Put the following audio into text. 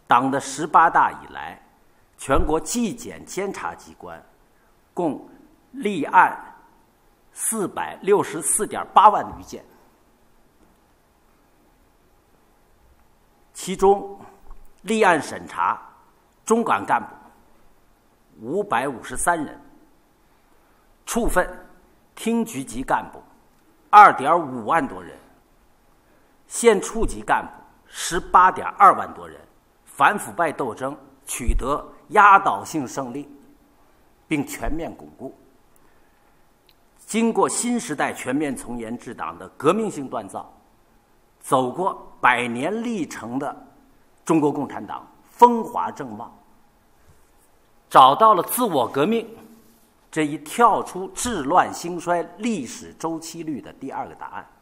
党的18大以来，全国纪检监察机关共立案464.8万余件，其中立案审查中管干部553人，处分厅局级干部2.5万多人，县处级干部18.2万多人，反腐败斗争取得压倒性胜利，并全面巩固。经过新时代全面从严治党的革命性锻造，走过100年历程的中国共产党风华正茂，找到了自我革命这一跳出治乱兴衰历史周期率的第2个答案。